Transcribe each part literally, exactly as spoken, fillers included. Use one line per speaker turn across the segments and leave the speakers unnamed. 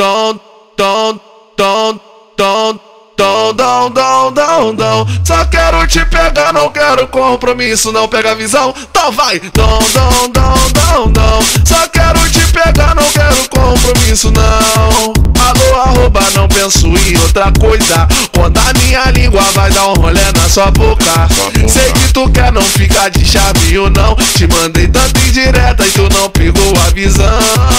Tom, tom, tom, tom, tom, dom, dom, dom, dom. Só quero te pegar, não quero compromisso, não pega a visão. Então vai, dom, dom, dom, dom, dom. Só quero te pegar, não quero compromisso, não. Alô, arroba, não penso em outra coisa. Quando a minha língua vai dar um rolê na sua boca. Sei que tu quer, não ficar de chavinho, não. Te mandei tanta indireta e tu não pegou a visão.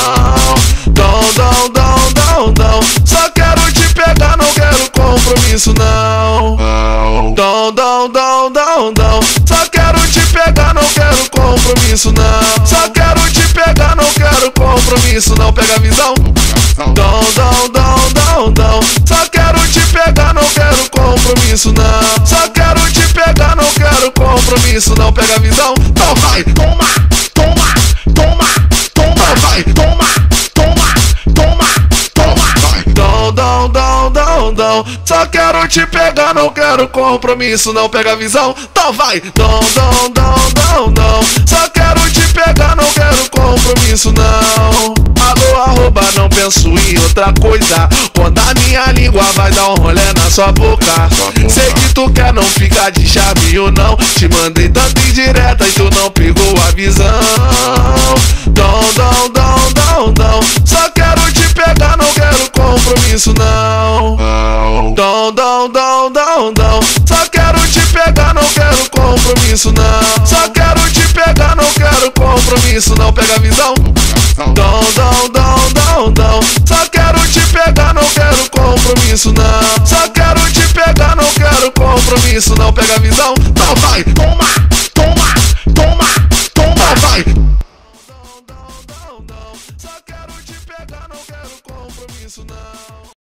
Dom, dom, dom, dom, dom. Só quero te pegar, não quero compromisso, não. Dom, dom, dom, dom, dom. Só quero te pegar, não quero compromisso, não. Só quero te pegar, não quero compromisso, não. Pega a visão. Dom, dom, dom, dom, dom. Só quero te pegar, não quero compromisso, não. Só quero te pegar, não quero compromisso, não. Pega a visão. Então vai, toma, toma, toma, toma, vai, toma, toma, toma, toma, vai. Dom, dom, dom, dom, dom. Só quero te pegar, não quero compromisso, não. Pega a visão. Então vai, dom, dom, dom, dom, dom. Só quero te pegar, não quero compromisso, não. Alô, arroba, não penso em outra coisa. Quando a minha língua vai dar um rolê na sua boca. Sei que tu quer, não ficar de chavinho, não. Te mandei tanta indireta e tu não pegou a visão. Dom, dom, dom, dom, dom. Só quero te pegar, não quero compromisso, não. Dom, dom, dom, dom, dom. Só quero te pegar, não quero compromisso, não. Só quero te pegar, não quero compromisso, não. Pega a visão. Dom, dom, dom, dom, dom. Só quero te pegar, não quero compromisso, não. Só quero te pegar, não quero compromisso, não. Pega a visão. Então vai, toma, toma, toma, toma, vai. Dom, dom, dom, dom. Só quero te pegar, não quero compromisso, não.